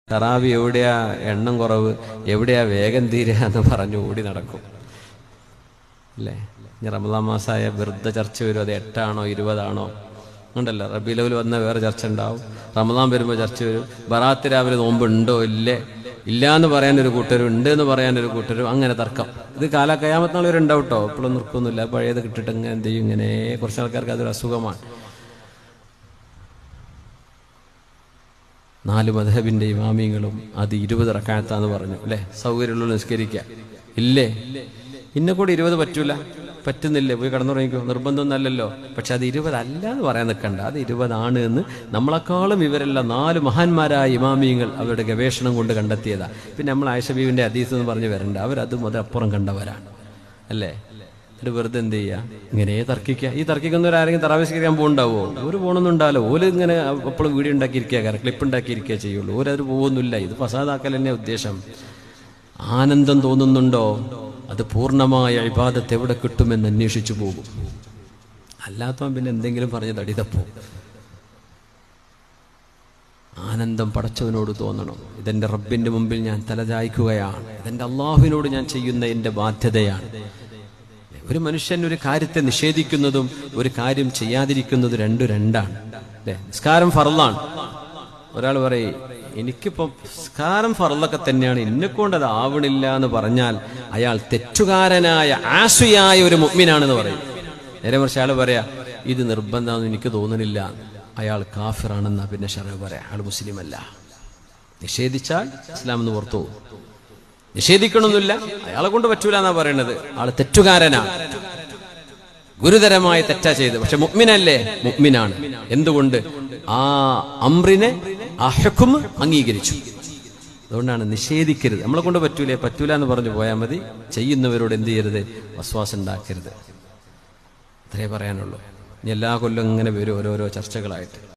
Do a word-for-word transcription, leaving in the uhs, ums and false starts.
തറാവി എവിടെയാ എണ്ണം കുറവ്, എവിടെയാ വേഗം തീരുക എന്ന് പറഞ്ഞു ഓടി നടക്കും അല്ലേ. ഇനി റമദാൻ മാസമായ വെറുതെ ചർച്ച വരും, അത് എട്ടാണോ ഇരുപതാണോ ഉണ്ടല്ലോ. റബീലവൽ വന്ന വേറെ ചർച്ച ഉണ്ടാവും, റമദാൻ വരുമ്പോൾ ചർച്ച വരും. ബറാത്ത് രാവിലെ നോമ്പ് ഉണ്ടോ ഇല്ലേ, ഇല്ല എന്ന് പറയാനൊരു കൂട്ടരും ഉണ്ട് എന്ന് പറയാനൊരു കൂട്ടരും, അങ്ങനെ തർക്കം. ഇത് കാല കയാമത്തിനുള്ളവർ ഉണ്ടാവും കേട്ടോ, എപ്പോഴും നിർക്കൊന്നുമില്ല. പഴയത് കിട്ടിട്ട് ഇങ്ങനെ എന്ത് ചെയ്യും, ഇങ്ങനെ കുറച്ച് ആൾക്കാർക്ക് അതൊരു അസുഖമാണ്. നാല് മദ്ഹബിന്റെ ഇമാമിങ്ങളും അത് ഇരുപത് റക്അത്താന്ന് പറഞ്ഞു അല്ലേ. സൗകര്യമുള്ള നിസ്കരിക്കുക ഇല്ലേ, ഇന്നെ കൂടെ ഇരുപത് പറ്റൂല, പറ്റുന്നില്ലേ, പോയി കടന്നുറങ്ങിക്കോ, നിർബന്ധമൊന്നല്ലല്ലോ. പക്ഷെ അത് ഇരുപതല്ല എന്ന് പറയാൻ നിൽക്കണ്ട, അത് ഇരുപതാണ് എന്ന് നമ്മളെക്കാളും ഇവരെല്ലാം നാല് മഹാന്മാരായ ഇമാമിയങ്ങൾ അവരുടെ ഗവേഷണം കൊണ്ട് കണ്ടെത്തിയതാ. പിന്നെ നമ്മൾ ആയിഷ ബീവിന്റെ ഹദീസ് എന്ന് പറഞ്ഞ് വരണ്ട, അവരത് മുതലപ്പുറം കണ്ടവരാണ് അല്ലേ. എന്നിട്ട് വെറുതെ എന്ത് ചെയ്യുക, ഇങ്ങനെ തർക്കിക്കുക. ഈ തർക്കിക്കുന്നവരാരെങ്കിലും തറാവിസ്കരിക്കാൻ പോകുന്നുണ്ടാവോ? ഒരു പോകണമെന്നും ഉണ്ടാവല്ലോ. ഓല് ഇങ്ങനെ എപ്പോഴും വീഡിയോ ഉണ്ടാക്കിയിരിക്കുക, കാരണം ക്ലിപ്പ് ഉണ്ടാക്കിയിരിക്കുക ചെയ്യുള്ളൂ. ഓരത് പോകുന്നില്ല. ഇത് ഫസാദാക്കൽ തന്നെ ഉദ്ദേശം. ആനന്ദം തോന്നുന്നുണ്ടോ, അത് പൂർണ്ണമായ ഇബാദത്ത് എവിടെ കിട്ടുമെന്ന് അന്വേഷിച്ചു പോകും. അല്ലാത്തവൻ പിന്നെ എന്തെങ്കിലും പറഞ്ഞ് തടിതപ്പോ. ആനന്ദം പടച്ചവനോട് തോന്നണം. ഇതെന്റെ റബ്ബിന്റെ മുമ്പിൽ ഞാൻ തലചായ്ക്കുകയാണ്, ഇതെന്റെ അള്ളാഹുവിനോട് ഞാൻ ചെയ്യുന്ന എന്റെ ബാധ്യതയാണ്. ഒരു മനുഷ്യൻ ഒരു കാര്യത്തെ നിഷേധിക്കുന്നതും ഒരു കാര്യം ചെയ്യാതിരിക്കുന്നതും രണ്ടും രണ്ടാണ് അല്ലെ. നിസ്കാരം ഫർളാണ്. ഒരാൾ പറയും എനിക്കിപ്പം നിസ്കാരം ഫർളൊക്കെ തന്നെയാണ്, എന്നെക്കൊണ്ട് അത് ആവണില്ല എന്ന് പറഞ്ഞാൽ അയാൾ തെറ്റുകാരനായ ആസുയായ ഒരു മുഅ്മിനാണെന്ന് പറയും. നേരെ മറിച്ച് അയാൾ പറയാ ഇത് നിർബന്ധമാണെന്ന് എനിക്ക് തോന്നുന്നില്ല, അയാൾ കാഫിറാണെന്നാ പിന്നെ ശറഅ് പറയാ, അയാൾ മുസ്ലിം അല്ല. നിഷേധിച്ചാൽ ഇസ്ലാം എന്ന് പുറത്തു പോകും. നിഷേധിക്കണമെന്നില്ല, അയാളെ കൊണ്ട് പറ്റൂല എന്നാ പറയണത്, ആള് തെറ്റുകാരനാണ്, ഗുരുതരമായ തെറ്റാ ചെയ്ത്. പക്ഷെ മുഅ്മിനല്ലേ, മുഅ്മിനാണ്. എന്തുകൊണ്ട്? ആ അംറിനെ, ആ ഹുക്ം അംഗീകരിച്ചു. അതുകൊണ്ടാണ് നിഷേധിക്കരുത്. നമ്മളെ കൊണ്ട് പറ്റൂലേ, പറ്റൂല എന്ന് പറഞ്ഞു പോയാൽ മതി. ചെയ്യുന്നവരോട് എന്ത് ചെയ്യരുത്, വസ്വാസം ഉണ്ടാക്കരുത്. അത്രേ പറയാനുള്ളൂ. ഇനി എല്ലാ കൊല്ലം ഇങ്ങനെ വരും ഓരോരോ ചർച്ചകളായിട്ട്.